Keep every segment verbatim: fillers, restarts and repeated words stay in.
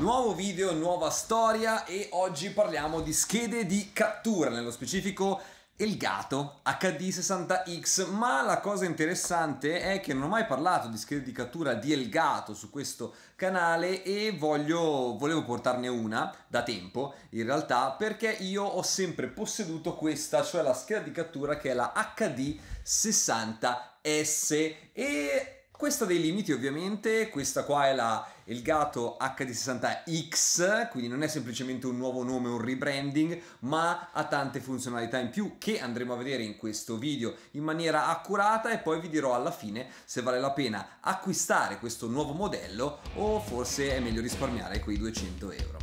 Nuovo video, nuova storia e oggi parliamo di schede di cattura, nello specifico Elgato acca di sessanta X, ma la cosa interessante è che non ho mai parlato di schede di cattura di Elgato su questo canale e voglio, volevo portarne una da tempo in realtà, perché io ho sempre posseduto questa, cioè la scheda di cattura che è la acca di sessanta S, e questa ha dei limiti ovviamente. Questa qua è la Elgato acca di sessanta X, quindi non è semplicemente un nuovo nome, un rebranding, ma ha tante funzionalità in più che andremo a vedere in questo video in maniera accurata, e poi vi dirò alla fine se vale la pena acquistare questo nuovo modello o forse è meglio risparmiare quei duecento euro.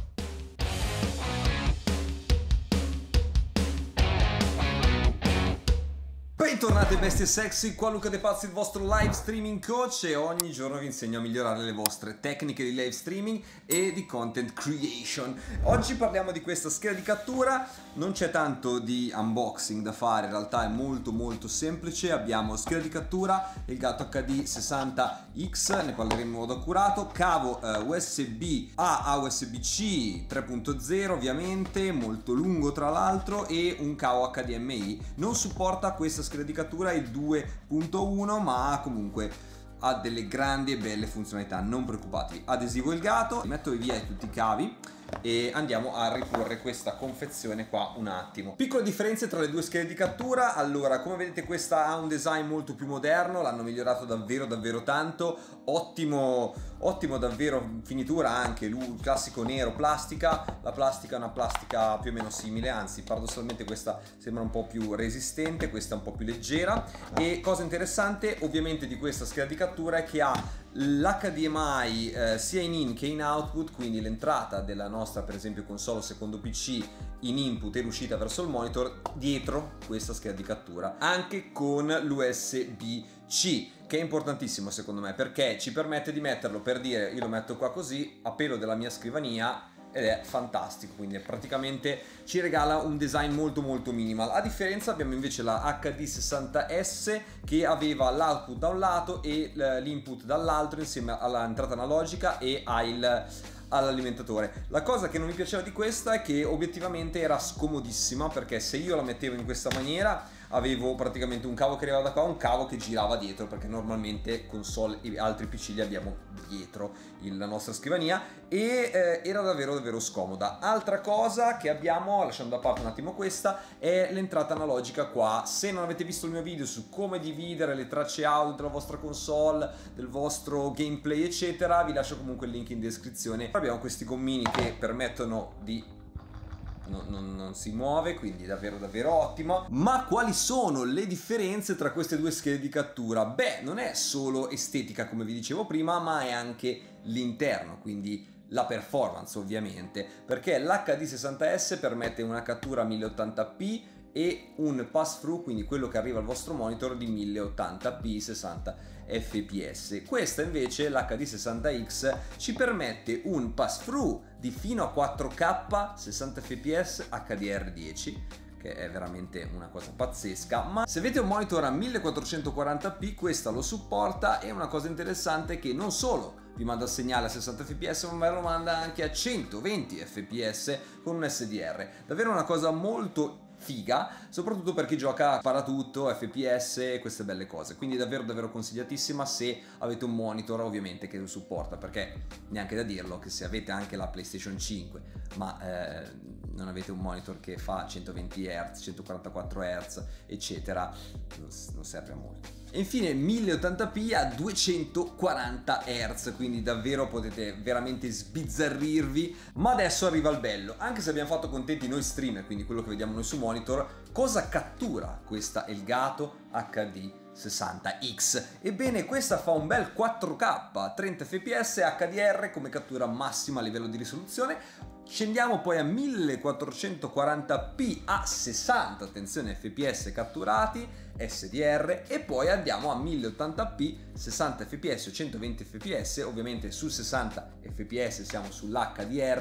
Bentornati bestie sexy, qua Luca De Pazzi, il vostro live streaming coach, e ogni giorno vi insegno a migliorare le vostre tecniche di live streaming e di content creation. Oggi parliamo di questa scheda di cattura, non c'è tanto di unboxing da fare, in realtà è molto molto semplice. Abbiamo scheda di cattura Elgato acca di sessanta X, ne parleremo in modo accurato, cavo eh, U S B A a U S B C tre punto zero ovviamente, molto lungo tra l'altro, e un cavo acca di emme i. Non supporta questa scheda di cattura il due punto uno, ma comunque ha delle grandi e belle funzionalità, non preoccupatevi. Adesivo Elgato, metto via tutti i cavi e andiamo a riporre questa confezione qua un attimo. Piccole differenze tra le due schede di cattura. Allora, come vedete, questa ha un design molto più moderno, l'hanno migliorato davvero davvero tanto, ottimo ottimo davvero, finitura anche, il classico nero plastica. La plastica è una plastica più o meno simile, anzi paradossalmente questa sembra un po' più resistente, questa è un po' più leggera. E cosa interessante ovviamente di questa scheda di cattura è che ha l'H D M I eh, sia in in che in output, quindi l'entrata della nostra per esempio console o secondo P C in input e l'uscita verso il monitor dietro questa scheda di cattura, anche con l'U S B C, che è importantissimo secondo me, perché ci permette di metterlo, per dire, io lo metto qua così a pelo della mia scrivania, ed è fantastico, quindi praticamente ci regala un design molto molto minimal. A differenza abbiamo invece la acca di sessanta S che aveva l'output da un lato e l'input dall'altro, insieme all'entrata analogica e al all'alimentatore. La cosa che non mi piaceva di questa è che obiettivamente era scomodissima, perché se io la mettevo in questa maniera avevo praticamente un cavo che arrivava da qua, un cavo che girava dietro, perché normalmente console e altri P C li abbiamo dietro la nostra scrivania, e eh, era davvero davvero scomoda. Altra cosa che abbiamo, lasciando da parte un attimo questa, è l'entrata analogica qua. Se non avete visto il mio video su come dividere le tracce audio della vostra console, del vostro gameplay eccetera, vi lascio comunque il link in descrizione. Abbiamo questi gommini che permettono di Non, non, non si muove, quindi davvero davvero ottimo. Ma quali sono le differenze tra queste due schede di cattura? Beh, non è solo estetica come vi dicevo prima, ma è anche l'interno, quindi la performance ovviamente, perché l'H D sessanta S permette una cattura mille ottanta p e un pass through, quindi quello che arriva al vostro monitor, di mille ottanta p sessanta F P S. Questa invece, l'H D sessanta X, ci permette un pass through di fino a quattro K sessanta F P S H D R dieci, che è veramente una cosa pazzesca. Ma se avete un monitor a millequattrocentoquaranta p questa lo supporta, e una cosa interessante è che non solo vi manda il segnale a sessanta F P S, ma lo manda anche a centoventi F P S con un S D R. Davvero una cosa molto figa, soprattutto per chi gioca paratutto, F P S e queste belle cose. Quindi davvero davvero consigliatissima se avete un monitor ovviamente che lo supporta, perché neanche da dirlo che se avete anche la PlayStation cinque ma eh, non avete un monitor che fa centoventi hertz, centoquarantaquattro hertz eccetera, non serve a molto. E infine mille ottanta p a duecentoquaranta hertz, quindi davvero potete veramente sbizzarrirvi. Ma adesso arriva il bello, anche se abbiamo fatto contenti noi streamer, quindi quello che vediamo noi su monitor, cosa cattura questa Elgato acca di sessanta X? Ebbene, questa fa un bel quattro K trenta F P S H D R come cattura massima a livello di risoluzione. Scendiamo poi a millequattrocentoquaranta p a sessanta, attenzione, F P S catturati, S D R, e poi andiamo a mille ottanta p, sessanta F P S o centoventi F P S, ovviamente su sessanta F P S siamo sull'H D R,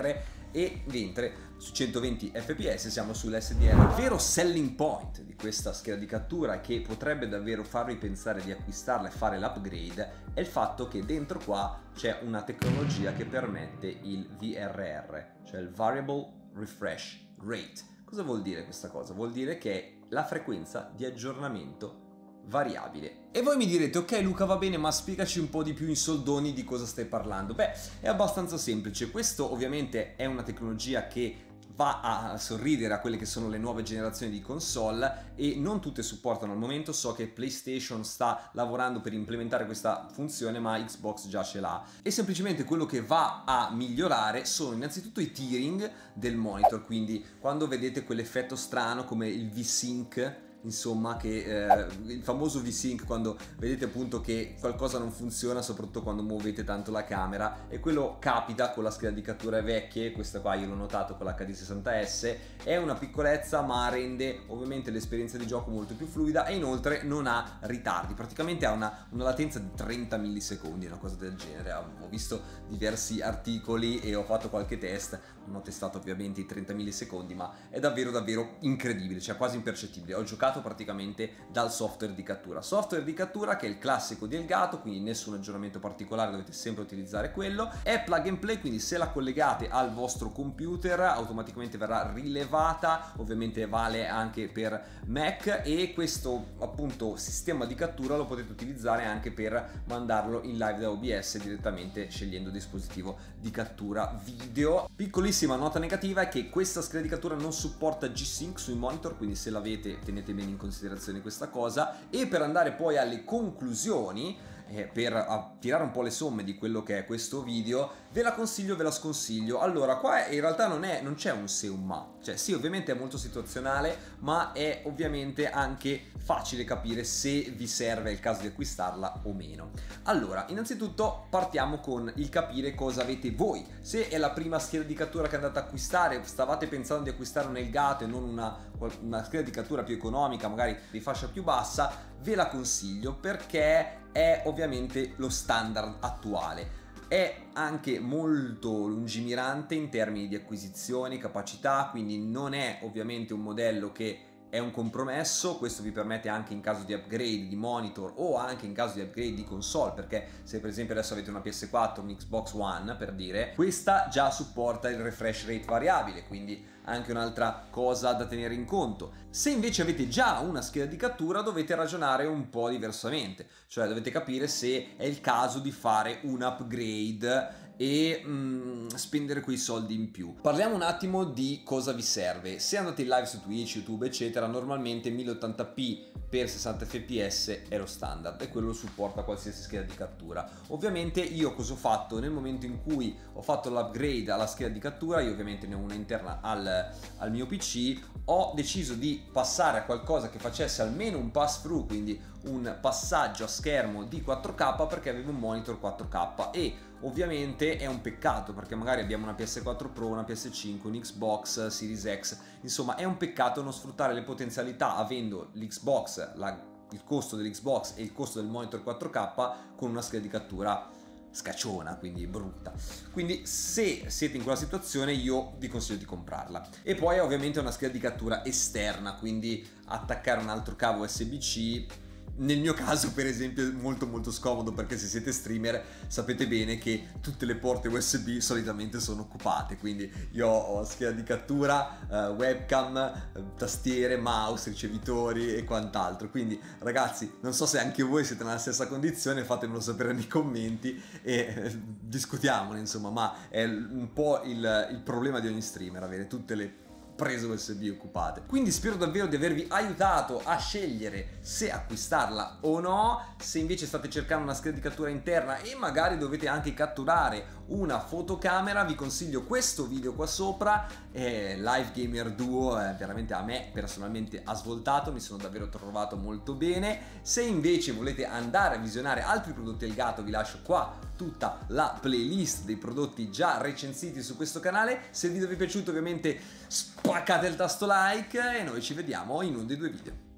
e mentre su centoventi effe pi esse siamo sull'esse di erre. Il vero selling point di questa scheda di cattura, che potrebbe davvero farvi pensare di acquistarla e fare l'upgrade, è il fatto che dentro qua c'è una tecnologia che permette il V R R, cioè il Variable Refresh Rate. Cosa vuol dire questa cosa? Vuol dire che è la frequenza di aggiornamento variabile. E voi mi direte: ok Luca, va bene, ma spiegaci un po' di più in soldoni di cosa stai parlando. Beh, è abbastanza semplice. Questo ovviamente è una tecnologia che va a sorridere a quelle che sono le nuove generazioni di console e non tutte supportano al momento. So che PlayStation sta lavorando per implementare questa funzione, ma Xbox già ce l'ha, e semplicemente quello che va a migliorare sono innanzitutto i tearing del monitor, quindi quando vedete quell'effetto strano come il V-Sync, insomma, che eh, il famoso V-Sync, quando vedete appunto che qualcosa non funziona, soprattutto quando muovete tanto la camera, e quello capita con la scheda di cattura vecchie. Questa qua io l'ho notato con l'H D sessanta S, è una piccolezza ma rende ovviamente l'esperienza di gioco molto più fluida e inoltre non ha ritardi, praticamente ha una, una latenza di trenta millisecondi, una cosa del genere. Ho visto diversi articoli e ho fatto qualche test, non ho testato ovviamente i trenta millisecondi, ma è davvero davvero incredibile, cioè quasi impercettibile. Ho giocato praticamente dal software di cattura software di cattura che è il classico di Elgato, quindi nessun aggiornamento particolare, dovete sempre utilizzare quello. È plug and play, quindi se la collegate al vostro computer automaticamente verrà rilevata, ovviamente vale anche per Mac, e questo appunto sistema di cattura lo potete utilizzare anche per mandarlo in live da O B S direttamente scegliendo dispositivo di cattura video. Piccolissima nota negativa è che questa scheda di cattura non supporta G-Sync sui monitor, quindi se l'avete tenete bene in considerazione questa cosa. E per andare poi alle conclusioni, eh, per tirare un po' le somme di quello che è questo video, ve la consiglio, ve la sconsiglio. Allora, qua in realtà non è, non c'è un se o un ma, cioè sì, ovviamente è molto situazionale, ma è ovviamente anche facile capire se vi serve, il caso di acquistarla o meno. Allora, innanzitutto partiamo con il capire cosa avete voi. Se è la prima scheda di cattura che andate ad acquistare, stavate pensando di acquistare un Elgato e non una, una scheda di cattura più economica, magari di fascia più bassa, ve la consiglio perché è ovviamente lo standard attuale. È anche molto lungimirante in termini di acquisizioni, capacità, quindi non è ovviamente un modello che è un compromesso. Questo vi permette anche in caso di upgrade di monitor o anche in caso di upgrade di console, perché se per esempio adesso avete una P S quattro, un Xbox One per dire, questa già supporta il refresh rate variabile, quindi anche un'altra cosa da tenere in conto. Se invece avete già una scheda di cattura dovete ragionare un po' diversamente, cioè dovete capire se è il caso di fare un upgrade e mm, spendere quei soldi in più. Parliamo un attimo di cosa vi serve. Se andate in live su Twitch, YouTube eccetera, normalmente mille ottanta p per sessanta effe pi esse è lo standard e quello lo supporta qualsiasi scheda di cattura. Ovviamente io cosa ho fatto? Nel momento in cui ho fatto l'upgrade alla scheda di cattura, io ovviamente ne ho una interna al, al mio P C, ho deciso di passare a qualcosa che facesse almeno un pass through, quindi un passaggio a schermo di quattro K, perché avevo un monitor quattro K e ovviamente è un peccato perché magari abbiamo una P S quattro Pro, una P S cinque, un Xbox Series X, insomma è un peccato non sfruttare le potenzialità avendo l'Xbox, la, il costo dell'Xbox e il costo del monitor quattro K con una scheda di cattura scacciona, quindi brutta. Quindi se siete in quella situazione io vi consiglio di comprarla. E poi è ovviamente una scheda di cattura esterna, quindi attaccare un altro cavo U S B C nel mio caso per esempio è molto molto scomodo, perché se siete streamer sapete bene che tutte le porte U S B solitamente sono occupate, quindi io ho scheda di cattura, eh, webcam, eh, tastiere, mouse, ricevitori e quant'altro. Quindi ragazzi, non so se anche voi siete nella stessa condizione, fatemelo sapere nei commenti e eh, discutiamone insomma, ma è un po' il, il problema di ogni streamer, avere tutte le prese U S B occupate. Quindi spero davvero di avervi aiutato a scegliere se acquistarla o no. Se invece state cercando una scheda di cattura interna e magari dovete anche catturare una fotocamera, vi consiglio questo video qua sopra. eh, Live Gamer Duo eh, veramente a me personalmente ha svoltato, mi sono davvero trovato molto bene. Se invece volete andare a visionare altri prodotti Elgato, vi lascio qua tutta la playlist dei prodotti già recensiti su questo canale. Se il video vi è piaciuto ovviamente spaccate il tasto like e noi ci vediamo in uno dei due video.